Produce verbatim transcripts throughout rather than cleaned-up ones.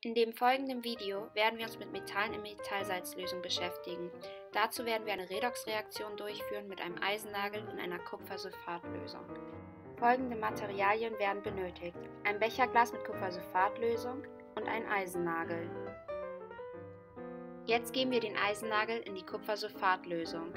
In dem folgenden Video werden wir uns mit Metallen in Metallsalzlösung beschäftigen. Dazu werden wir eine Redoxreaktion durchführen mit einem Eisennagel in einer Kupfersulfatlösung. Folgende Materialien werden benötigt: ein Becherglas mit Kupfersulfatlösung und ein Eisennagel. Jetzt geben wir den Eisennagel in die Kupfersulfatlösung.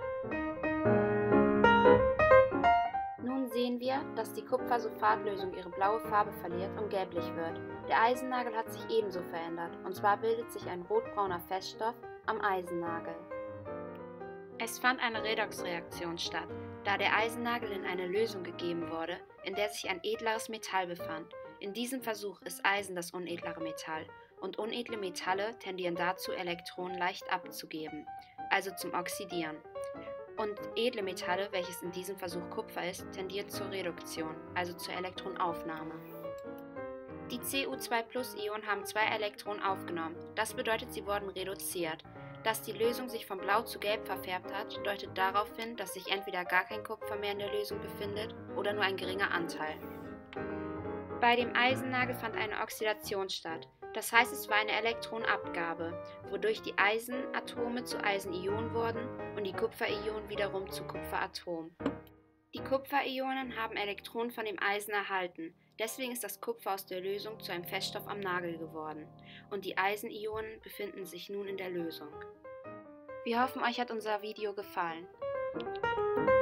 Nun sehen wir, dass die Kupfersulfatlösung ihre blaue Farbe verliert und gelblich wird. Der Eisennagel hat sich ebenso verändert, und zwar bildet sich ein rotbrauner Feststoff am Eisennagel. Es fand eine Redoxreaktion statt, da der Eisennagel in eine Lösung gegeben wurde, in der sich ein edleres Metall befand. In diesem Versuch ist Eisen das unedlere Metall, und unedle Metalle tendieren dazu, Elektronen leicht abzugeben, also zum Oxidieren. Und edle Metalle, welches in diesem Versuch Kupfer ist, tendieren zur Reduktion, also zur Elektronaufnahme. Die C u zwei Plus Ionen haben zwei Elektronen aufgenommen, das bedeutet, sie wurden reduziert. Dass die Lösung sich von blau zu gelb verfärbt hat, deutet darauf hin, dass sich entweder gar kein Kupfer mehr in der Lösung befindet oder nur ein geringer Anteil. Bei dem Eisennagel fand eine Oxidation statt, das heißt, es war eine Elektronenabgabe, wodurch die Eisenatome zu Eisenionen wurden und die Kupferionen wiederum zu Kupferatomen. Die Kupferionen haben Elektronen von dem Eisen erhalten, deswegen ist das Kupfer aus der Lösung zu einem Feststoff am Nagel geworden und die Eisenionen befinden sich nun in der Lösung. Wir hoffen, euch hat unser Video gefallen.